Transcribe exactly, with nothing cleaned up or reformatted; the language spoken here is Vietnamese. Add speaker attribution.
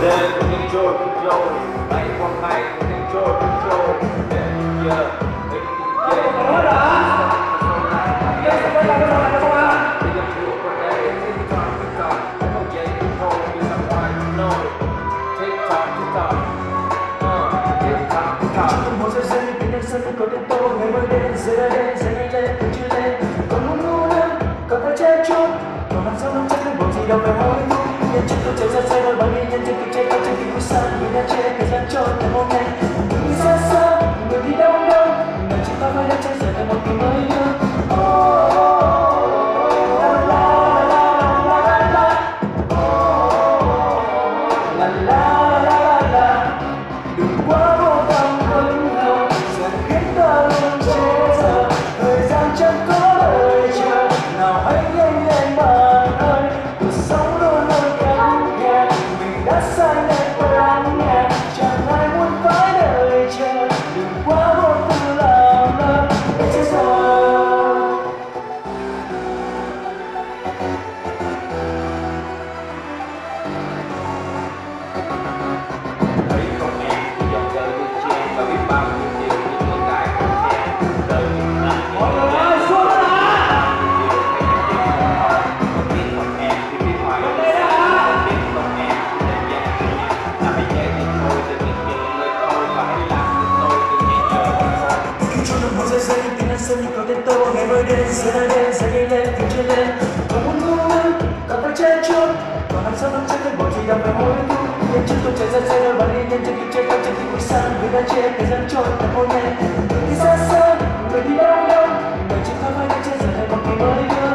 Speaker 1: lên cũng nhanh trôi cũng trôi, ngày qua ngày cũng nhanh trôi cũng trôi. Yeah, yeah, yeah.
Speaker 2: Có đến tôi ngày mới đến giờ đã đến giờ nhanh lên cũng chưa lên còn muốn ngu nữa còn phải che chốt còn làm sao nắm chắc cái bộ gì đâu phải hối thúc nhân chứng tôi chạy ra xe đôi bao nhiêu nhân chứng kịch chạy cao trên kịch vui sang người đã che thời gian trôi ngày hôm nay người đi xa xa người đi đâu đâu người chỉ ta phải đến trái giờ thành một ngày mới nữa. Sân có tên tôi ngày mới đến giờ đã đến giờ đi lên thì chưa lên còn muốn ngu nữa còn phải che chốt còn làm sao nắm chắc cái bộ gì đâu phải hối thúc nhân chứng tôi chạy ra xe đôi bao đi nhân chứng kịch chơi cao trên kịch vui sang người đã che thời gian trôi thật hôm nay người đi xa xa người đi đâu đâu người chỉ có phải đến trên giờ này một ngày mới nữa.